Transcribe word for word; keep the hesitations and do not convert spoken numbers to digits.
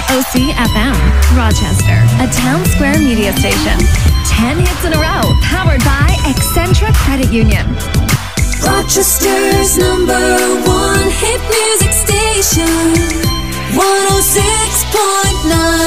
O C F M, Rochester, a town square media station. Ten hits in a row, powered by Accentra Credit Union. Rochester's number one hit music station, one oh six point nine.